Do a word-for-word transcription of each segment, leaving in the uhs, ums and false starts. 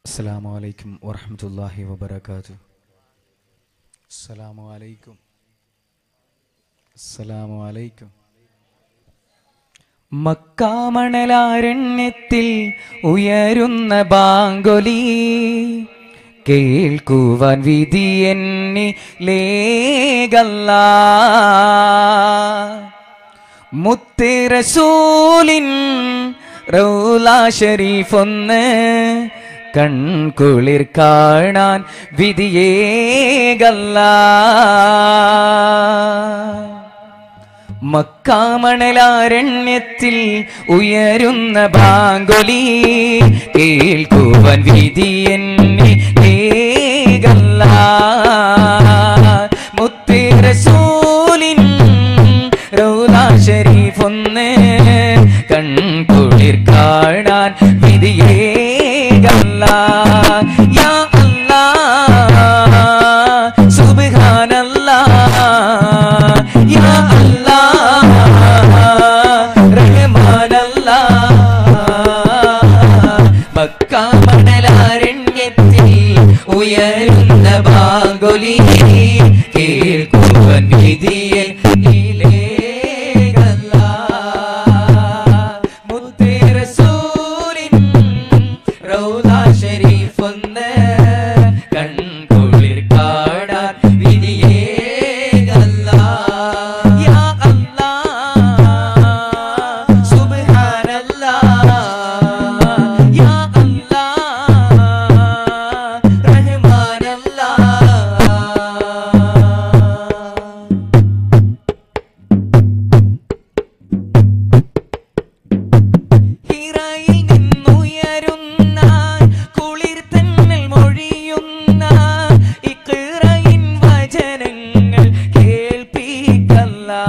Assalamu alaikum wa rahmatullahi wa barakatuh. Assalamu alaikum. Assalamu alaikum. മക്കാമണലാരണ്യത്തിൽ ഉയരുന്ന ബാങ്കൊലി കേൾക്കുവാൻ വിധി എന്നിലേകല്ലാ. മുത്ത് റസൂലിൻ റൗള ശരീഫൊന്ന് കൺകുളിർ കാണാൻ വിധിയേകല്ലാ. മക്കാമണലാരണ്യത്തിൽ ഉയരുന്ന ബാങ്കൊലി കേൾക്കുവാൻ വിധി എന്നിലേകല്ലാ. മുത്ത് റസൂലിൻ റൗള ശരീഫൊന്ന് കൺകുളിർ കാണാൻ വിധിയേകല്ലാ. യാ അല്ലാഹ് സുബ്ഹാനല്ലാഹ് യാ അല്ലാഹ് റഹ്മാനല്ലാഹ്. മക്കാമണലാരണ്യത്തിൽ ഉയരുന്ന ബാങ്കൊലി കേൾക്കുവാൻ വിധി എന്നിലേകല്ലാ. മുത്ത് റസൂലിൻ റൗള ശരീഫൊന്ന് കൺകുളിർ കാണാൻ വിധിയേകല്ലാ. യാ അല്ലാഹ് സുബ്ഹാനല്ലാഹ് യാ അല്ലാഹ് റഹ്മാനല്ലാഹ്. ഹിറയിൽ നിന്നുയരുന്ന കുളിർ തന്നൽ മൊഴിയുന്ന ഇഖ്റയിൻ വചനങ്ങൾ കേൾപ്പിക്കല്ലാ.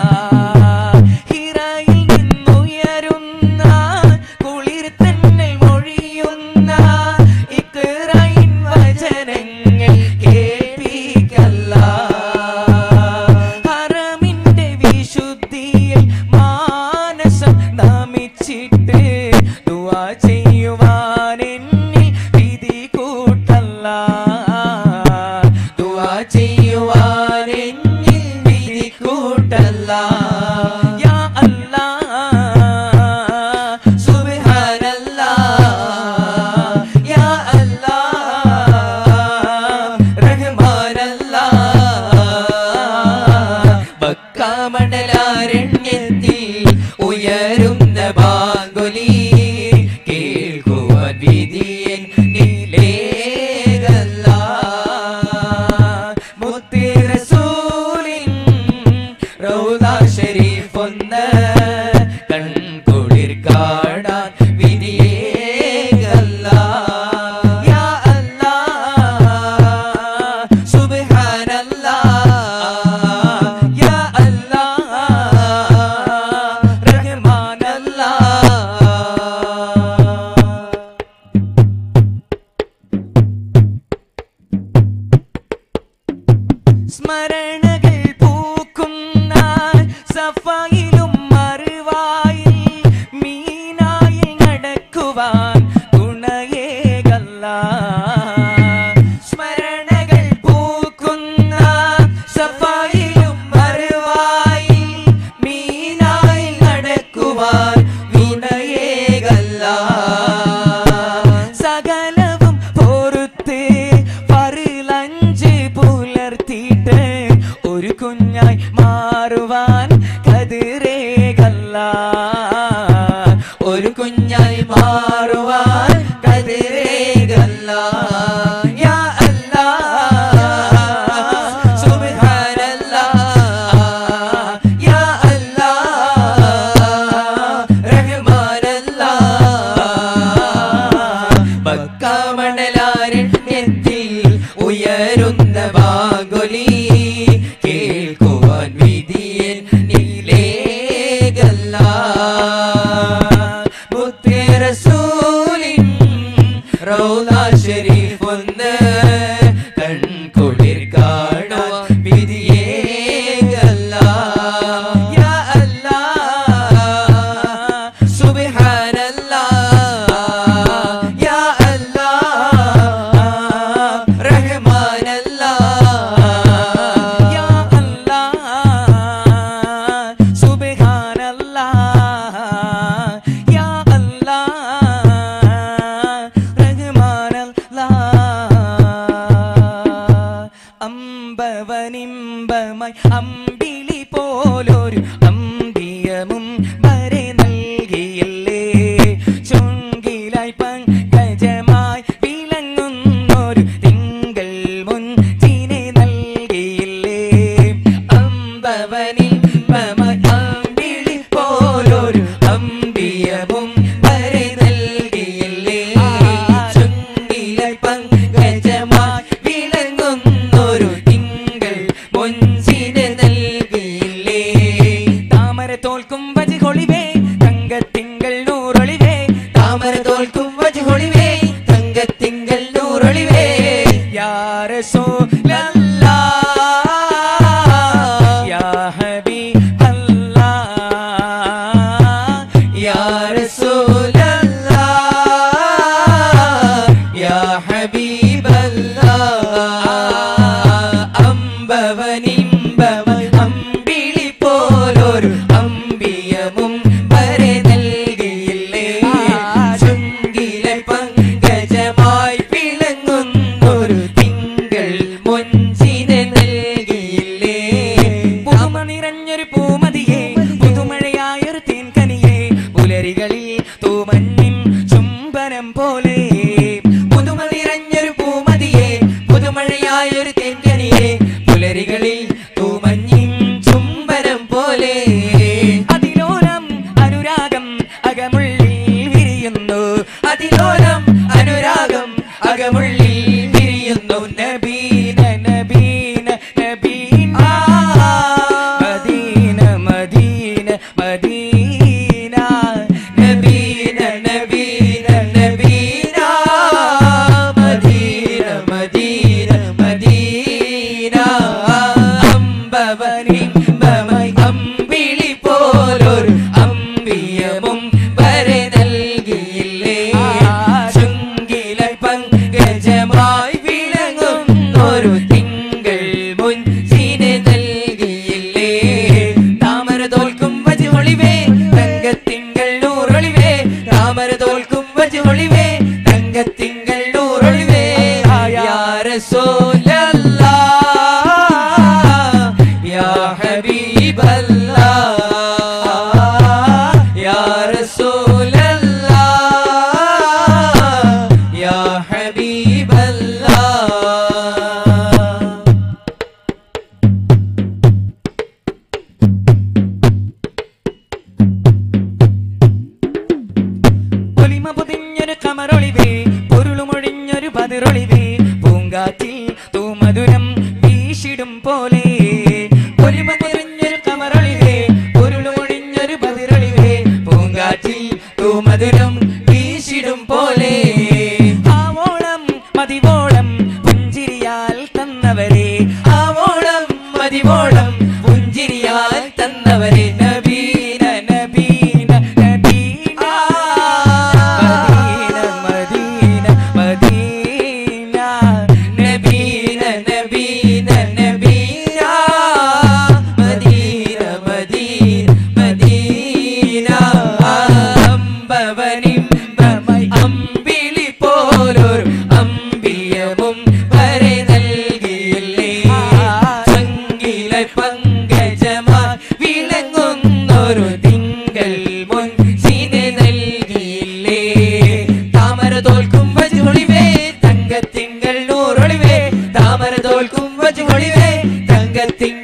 ഹിറയിൽ നിന്നുയരുന്ന കുളിർ തന്നൽ മൊഴിയുന്ന ഇഖ്റയിൻ വചനങ്ങൾ കേൾപ്പിക്കല്ലാ. ഹറമിന്റെ വിശുദ്ധിയിൽ മാനസം നമിച്ചിട്ട് ദുആ ചെയ്യുവാൻ എന്നിൽ വിധി കൂട്ടല്ലാ. ദുആ ചെയ്യുവാൻ എന്നിൽ വിധി കൂട്ടല്ലാ. യാ അല്ലാഹ് സുബ്ഹാനല്ലാഹ് യാ അല്ലാഹ് റഹ്മാനല്ലാഹ്. മക്കാമണലാരണ്യത്തിൽ ഉയരുന്ന ബാങ്കൊലി കേൾക്കുവാൻ വിധി എന്നിലേകല്ലാ. മുത്ത് റസൂലിൻ റൗള ശരീഫൊന്ന് കൺകുളിർ കാണാൻ വിധിയേകല്ലാ. യാ അല്ലാഹ് സുബ്ഹാനല്ലാഹ് യാ അല്ലാഹ് റഹ്മാനല്ലാഹ്. സ്മരണകൾ പൂക്കുന്ന സഫയിലും മറുവായിൽ മീനായി നടക്കുവാൻ തുണയേകല്ലാ. സ്മരണകൾ പൂക്കുന്ന സഫയിലും മറുവായിൽ മീനായി നടക്കുവാൻ തുണയേകല്ലാ. സകലവും പൊറുത്ത് ഫർളഞ്ച് പുലർത്തിയിട്ട് ഒരു കുഞ്ഞായി മാറുവാൻ കതിരേകല്ലാ. ഒരു കുഞ്ഞായി മാറുവാൻ കതിരേകല്ലാ. യാ അല്ലാഹ് സുബ്ഹാനല്ലാഹ് യാ അല്ലാഹ് റഹ്മാനല്ലാഹ്. മക്കാമണലാരണ്യത്തിൽ ഉയരുന്ന ബാങ്കൊലി കേൾക്കുവാൻ വിധി എന്നിലേകല്ലാ. മുത്ത് റസൂലിൻ അമ്പവനിമ്പമായി അമ്പിളി പോലൊരു അമ്പിയമും വരെ നൽകിയല്ലേ ചുങ്കിലായി പങ്കജമായി വിളങ്ങുന്നൊരു തിങ്കൾ മുഞ്ചിനെ നൽകിയില്ലേ അമ്പവനിമ്പമായി അമ്പിളി പോലൊരു അമ്പിയമും വരെ നൽകിയില്ലേ ചുങ്കിലായി പങ്കജമായി വിളങ്ങുന്നൊരു തിങ്കൾ മുഞ്ചിനെ നൽകിയില്ലേ താമര തോൽക്കും വജികൊളിവേ തങ്കത്തിങ്കൾ നൂറൊളിവേ താമര തോൽക്കും വജികൊളിവേ തങ്കത്തിങ്കൾ നൂറൊളിവേ യാ റസൂലല്ലാഹ് യാ ഹബീബല്ലാഹ് യാ റസൂലല്ലാഹ് യാ ഹബീബല്ലാഹ് അമ്പവനിമ്പവ അമ്പിളി പോലൊരു അമ്പിയമും വരെ നൽകിയില്ലേ ചുങ്കിലെ പങ്കജമായി വിളങ്ങുന്നൊരു തിങ്കൾ മുഞ്ചിനെ നൽകിയില്ലേ പുതുമ നിറഞ്ഞൊരു പൂമതിയെ പുതുമഴയായൊരു തേൻകനിയെ പുലരികളിൽ തൂമഞ്ഞിൻ ചുംബനം പോലെ പുതുമ നിറഞ്ഞൊരു പൂമതിയെ പുതുമഴയായൊരു തേൻകനിയെ പുലരികളിൽ തൂമഞ്ഞിൻ ചുംബനം പോലെ അതിലോലം അനുരാഗം അകമുള്ളിൽ വിരിയുന്നു അതിലോലം അനുരാഗം അകമുള്ളിൽ വിരിയുന്നു നബീന നബീന നബീന മദീന മദീന മദീന നബീന നബീന നബീന മദീന മദീന മദീന അമ്പവനിമ്പമായി അമ്പിളി പോലൊരു അമ്പിയമും വരെ നൽകിയില്ലേ ചുങ്കിലെ പങ്കജമായി വിളങ്ങുന്നൊരു തിങ്കൾ മുഞ്ചിനെ നൽകിയില്ലേ താമര തോൽക്കും വജികൊളിവേ തങ്കത്തിങ്കൾ നൂറൊളിവേ താമര തോൽക്കും വജികൊളിവേ തങ്കത്തിങ്കൾ നൂറൊളിവേ യാ റസൂലല്ലാഹ് യാ ഹബീബല്ലാഹ് യാ റസൂലല്ലാഹ് യാ ഹബീബല്ലാഹ് പൊലിമ പൊതിഞ്ഞൊരു കമറൊളിവേ പൊരുളുമൊഴിഞ്ഞൊരു പതിറൊളിവേ പൂങ്കാറ്റിൽ തൂമധുരം വീശിടും പോലെ പൊലിമ പൊതിഞ്ഞൊരു കമറൊളിവേ പൊരുളുമൊഴിഞ്ഞൊരു പതിറൊളിവേ പൂങ്കാറ്റിൽ തൂമധുരം വീശിടും പോലെ ആവോളം മതിവോളം പുഞ്ചിരിയാൽ തന്നവരെ ആവോളം മതിവോളം പുഞ്ചിരിയാൽ തന്നവരെ നബീന നബീന നബീന മദീന മദീന നബീന നബീന നബീന മദീന മദീന മദീന അമ്പവനിമ്പമായി അമ്പിളി പോലൊരു അമ്പിയമും വരെ നൽകിയില്ലേ ചങ്കിലെ പങ്കജമായി വിളങ്ങുന്നൊരു തിങ്കൾ മുഞ്ചിനെ നൽകിയില്ലേ താമര തോൽക്കും വജികൊളിവേ തങ്കത്തിങ്കൾ നൂറൊളിവേ താമര തോൽക്കും വജികൊളിവേ തങ്കത്തിങ്കൾ